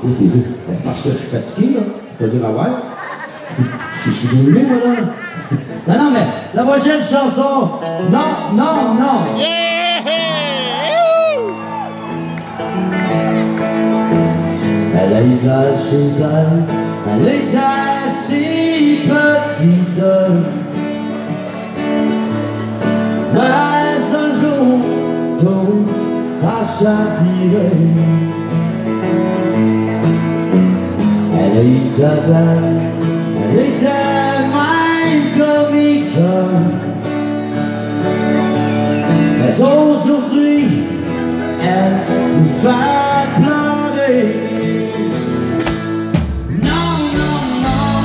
c'est sûr. Parce que je suis fatigué, là. Je peux dire, ah ouais. Je suis brûlé, moi, là. Non, non, mais la prochaine chanson. Non, non, non. Elle était chez elle était si petite. Mais un jour, tout a chaviré. Elle était belle, elle était même comique. Mais aujourd'hui, elle nous fait pleurer. Non, non, non,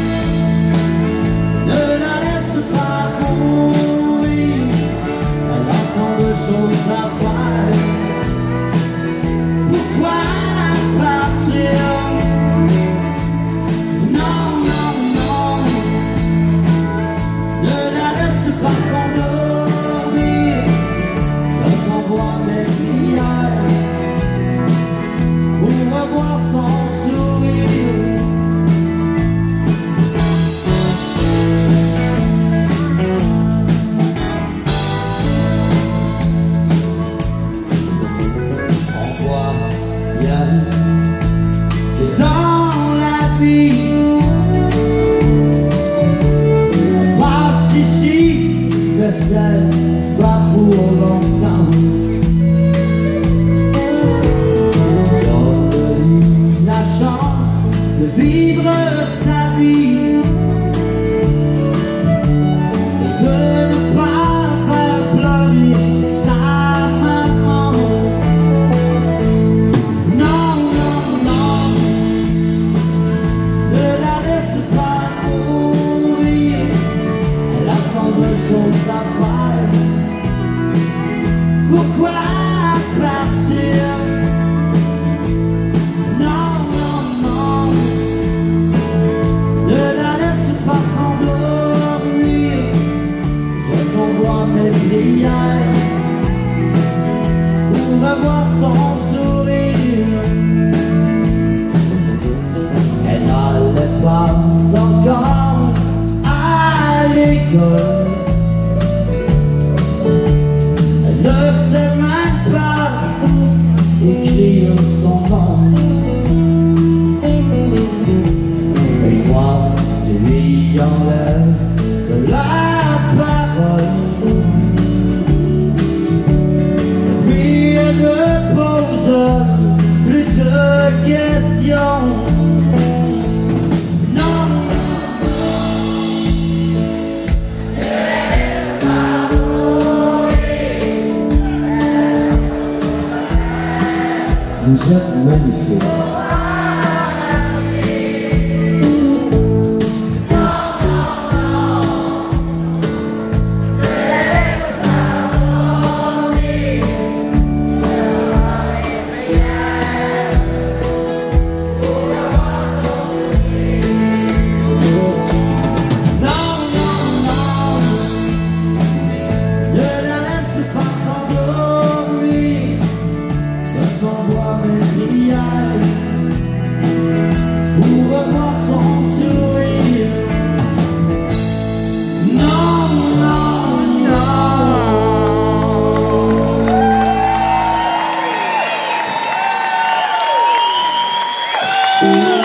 ne la laisse pas mourir. Elle a tant de choses à faire. Pourquoi partir? Non, non, non, ne la laisse pas s'endormir. Je t'envoie mes prières pour revoir son sourire. On voit bien que dans la vie, on passe ici, mais c'est pas pour longtemps. Donne-lui la chance de vivre sa vie et de ne pas faire pleurer sa maman. Non, non, non, ne la laisse pas mourir. Elle a tant de choses à faire. Pourquoi partir? Non, non, non, ne la laisse pas s'endormir. Je t'envoie mes prières pour revoir son sourire. Elle n'allait pas encore à l'école. Elle ne sait même pas écrire son nom. Et toi, tu lui enlèves de la parole. Et puis elle ne pose plus de questions. Non, vous êtes magnifique. Non, non, non, ne la laisse pas s'endormir. Je t'envoie mes prières pour revoir son sourire. Non, non, non.